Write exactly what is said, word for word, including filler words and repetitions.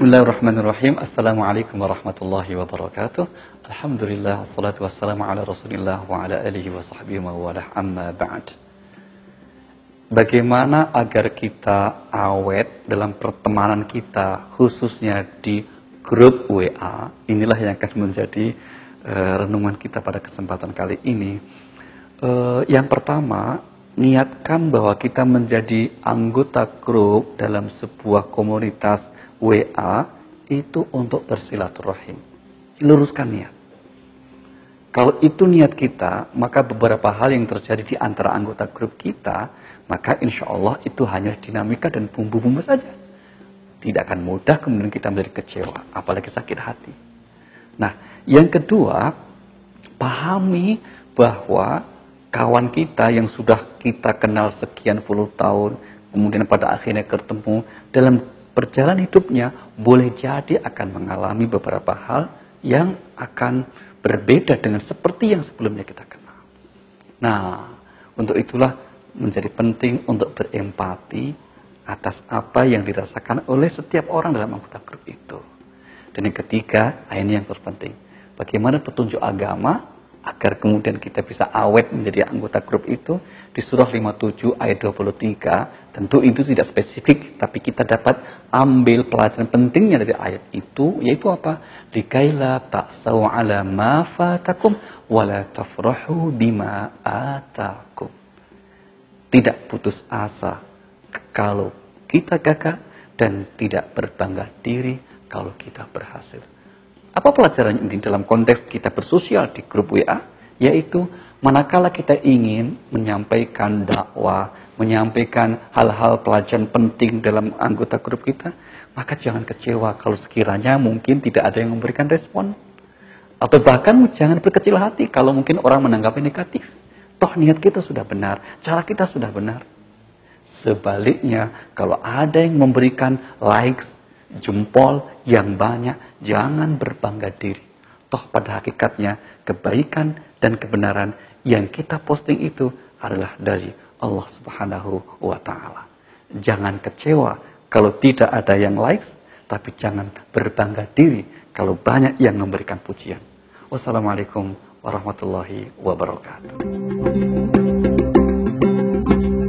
Bismillahirrahmanirrahim. Assalamualaikum warahmatullahi wabarakatuh. Alhamdulillah, assalatu wassalamu ala rasulillah wa ala alihi wa sahbihi wa walah, amma ba'd. Bagaimana agar kita awet dalam pertemanan kita, khususnya di grup W A? Inilah yang akan menjadi uh, renungan kita pada kesempatan kali ini. Uh, yang pertama, niatkan bahwa kita menjadi anggota grup dalam sebuah komunitas W A itu untuk bersilaturahim. Luruskan niat. Kalau itu niat kita, maka beberapa hal yang terjadi di antara anggota grup kita, maka insya Allah itu hanya dinamika dan bumbu-bumbu saja. Tidak akan mudah kemudian kita menjadi kecewa, apalagi sakit hati. Nah, yang kedua, pahami bahwa kawan kita yang sudah kita kenal sekian puluh tahun, kemudian pada akhirnya ketemu, dalam perjalanan hidupnya boleh jadi akan mengalami beberapa hal yang akan berbeda dengan seperti yang sebelumnya kita kenal. Nah, untuk itulah menjadi penting untuk berempati atas apa yang dirasakan oleh setiap orang dalam anggota grup itu. Dan yang ketiga, ini yang terpenting, bagaimana petunjuk agama agar kemudian kita bisa awet menjadi anggota grup itu. Di surah lima puluh tujuh ayat dua puluh tiga, tentu itu tidak spesifik, tapi kita dapat ambil pelajaran pentingnya dari ayat itu, yaitu apa? Likaila ta'sau ala ma fatakum wala tafrahu bima atakum. Tidak putus asa kalau kita gagal dan tidak berbangga diri kalau kita berhasil. Apa pelajaran ini dalam konteks kita bersosial di grup W A? Yaitu manakala kita ingin menyampaikan dakwah, menyampaikan hal-hal pelajaran penting dalam anggota grup kita, maka jangan kecewa kalau sekiranya mungkin tidak ada yang memberikan respon. Atau bahkan jangan berkecil hati kalau mungkin orang menanggapi negatif. Toh niat kita sudah benar, cara kita sudah benar. Sebaliknya, kalau ada yang memberikan likes, jempol yang banyak, jangan berbangga diri. Toh pada hakikatnya kebaikan dan kebenaran yang kita posting itu adalah dari Allah Subhanahu wa Ta'ala. Jangan kecewa kalau tidak ada yang likes, tapi jangan berbangga diri kalau banyak yang memberikan pujian. Wassalamualaikum warahmatullahi wabarakatuh.